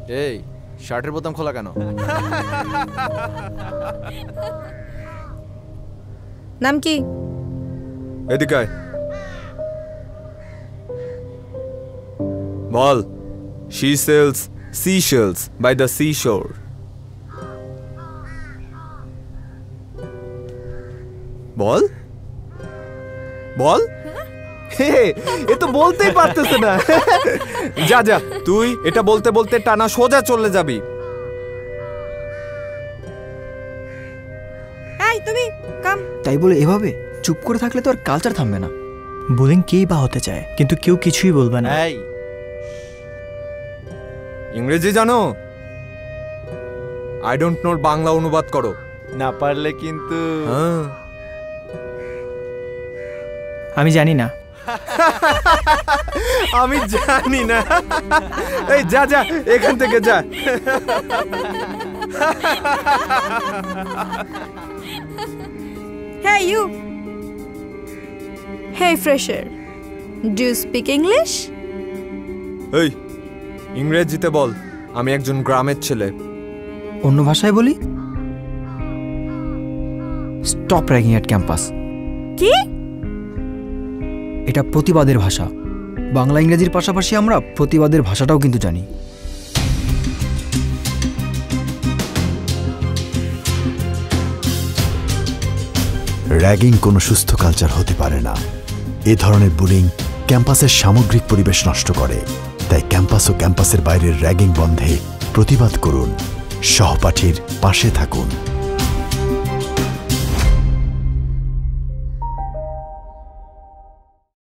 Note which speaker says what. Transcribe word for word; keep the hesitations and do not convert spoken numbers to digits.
Speaker 1: এই শার্টের বোতাম খোলা কেন?
Speaker 2: নাম কি?
Speaker 1: এদিকে আয়। বল। She sells seashells by the seashore. বল বল। হে এ তো বলতেই পারতেছে না। যা যা, তুই এটা বলতে বলতে টানা সোজা চলে যাবি।
Speaker 2: এই তুমি কাম।
Speaker 3: তাই বলে এভাবে চুপ করে থাকলে তো আর কালচার থামবে না।
Speaker 4: বুলিং কেই বা হতে চায়, কিন্তু কেউ কিছুই বলবে না।
Speaker 1: এই ইংরেজি জানো? আই ডোন্ট নো বাংলা অনুবাদ করো। না পারলে কিন্তু হ্যাঁ
Speaker 4: আমি জানি না।
Speaker 1: আমি জানি না। এই যা যা এখান থেকে যা।
Speaker 2: Hey you. Hey fresher. Do you speak English?
Speaker 1: এই ইংরেজিতে বল, আমি একজন গ্রামের ছেলে।
Speaker 3: অন্য ভাষায় বলি? Stop ragging at campus.
Speaker 2: কি?
Speaker 3: এটা প্রতিবাদের ভাষা। বাংলা ইংরেজির পাশাপাশি আমরা প্রতিবাদের ভাষাটাও কিন্তু জানি।
Speaker 5: র্যাগিং কোনো সুস্থ কালচার হতে পারে না। এ ধরনের বুলিং ক্যাম্পাসের সামগ্রিক পরিবেশ নষ্ট করে। তাই ক্যাম্পাস ও ক্যাম্পাসের বাইরের র্যাগিং বন্ধে প্রতিবাদ করুন, সহপাঠীর পাশে থাকুন।